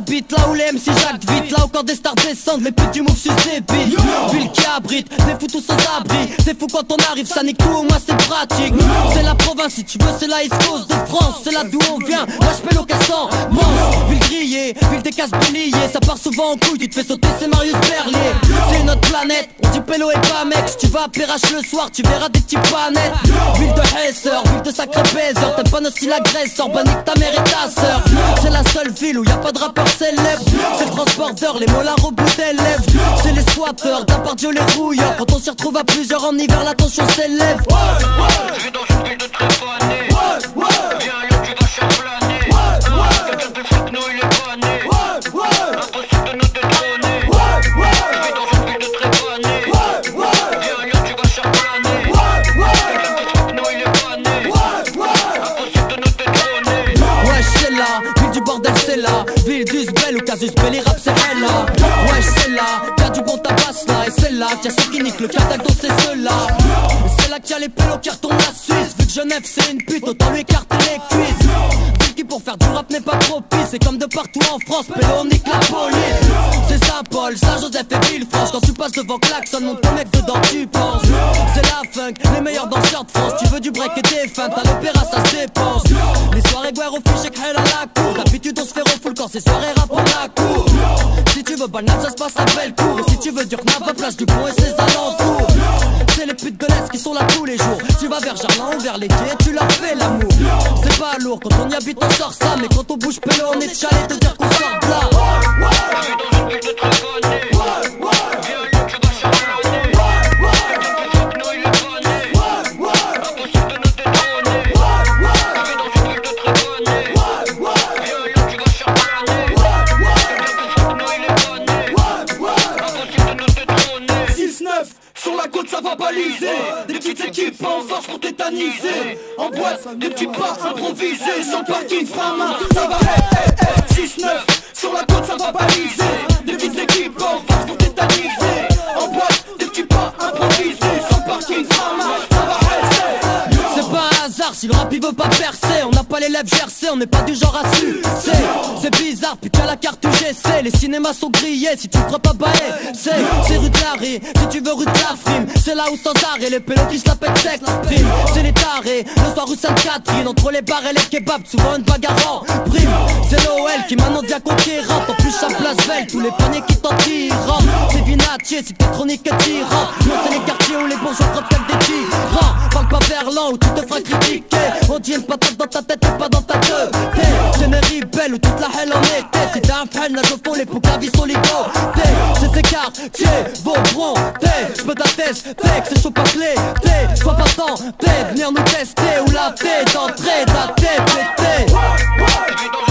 j'habite, là où les MC Jacques vite, là où quand des stars descendent, les petits moves sus des bites. Ville qui abrite, des fous tous sans abri. C'est fou quand on arrive, ça nique tout, moi c'est pratique. C'est la province, si tu veux, c'est la East Coast de France. C'est là d'où on vient, lâche pélo cassant, pense. Ville grillée, ville des casse béliers. Ça part souvent en couille, tu te fais sauter, c'est Marius Berlier. C'est notre planète, on dit pélo et pas mec. Si tu vas à Perrache le soir, tu verras des petits panettes. Ville de Hesseur, ville de sacré baiser. T'aimes pas nos styles agresseurs, bah nique ta mère et ta sœur. C'est la seule ville où y a pas de rappeur célèbre. C'est le transporteur, les mollards au bout des lèvres. C'est les squatteurs, Dieu les rouilleurs. Quand on s'y retrouve à plusieurs en hiver, la tension s'élève. Je vais dans une ville de très fanée. Viens yo, tu vas charbonner. Quelqu'un peut fric, nous il est pané. Impossible de nous détrôner. Je vais dans une ville de très fanée. Viens yo, tu vas charbonner. Quelqu'un peut fric, nous il est pané. Impossible de nous détrôner. Ouais, c'est là, ville du bordel, c'est là. Ville d'Usbel ou Casus Belli, rap c'est elle là. Ouais, c'est là, y'a du bon tabac là. Et c'est là qu'il y a ceux qui niquent le cartac dont c'est ceux-là. Et c'est là qu'il y a les pélos qui retournent la Suisse. Vu que Genève c'est une pute, autant lui écarter les cuisses. Ville qui pour faire du rap n'est pas propice. C'est comme de partout en France, pélo on nique la police. C'est Saint-Paul, Saint-Joseph et Villefranche. Quand tu passes devant Klaxon, monte ton mec dedans tu penses. C'est la funk, les meilleurs danseurs de France. Tu veux du break et des feintes, à l'opéra ça se dépense. Les soirées guerre au fichier qu'elle à la cour. D'habitude on se fait refoule quand c'est soirée rap on la cour. Si tu veux banal ça se passe à Bellecour. Et si tu veux du knap à place du pont et ses alentours. C'est les putes de l'Est qui sont là tous les jours. Tu vas vers Germain ou vers les quais et tu leur fais l'amour. C'est pas lourd, quand on y habite on sort ça. Mais quand on bouge pélo on est chalé te dire qu'on sort de là. Je vais dans une ville de très fanée. Viens yo, tu vas charbonner. Quelqu'un peut fric, nous il est pané. Impossible de nous détrôner. Je vais dans une ville de très fanée. Viens yo, tu vas charbonner. Quelqu'un peut fric, nous il est pané. Impossible de nous détrôner. 6-9, sur la côte ça va baliser. Des petites équipes en force pour tétaniser. En boîte, des petits pas improvisés. Sur le parking Frama, ça va 6-9, sur la côte ça va baliser. Des petites équipes en force pour tétaniser. En boîte, des petits pas improvisés. Sur le parking Frama, ça va C'est pas un hasard si le rap il veut pas percer. On n'a pas les lèvres gercées, on n'est pas du genre à sucer. C'est bizarre, putain la carte UGC. Les cinémas sont grillés, si tu crois pas bah c'est rue de l'arrêt, si tu veux rue de la frime. C'est là où sans arrêt, les pélos qui se la pètent sec prime. C'est les tarés, le soir rue Sainte-Catherine. Entre les bars et les kebabs, souvent une bagarre en prime. C'est l'OL qui maintenant devient conquérante. En plus sa place belle, tous les paniers qui t'en tirent. C'est Vinatier, si t'es chronique et tyran. Non c'est les quartiers où les bourgeois protègent des tyrans. Parle pas Verlan où tu te feras critiquer. On dit une patate dans ta tête et pas dans ta tête. C'est une ribelle où toute la haine en était. Si t'es un frêne, nage au fond, les poucas vie solido. C'est ces quartiers, Vaubron, j'peux t'attester, que c'est chaud pas clé. Sois pas tenté, venir nous tester. Où la tête d'entrée, ta tête pétée.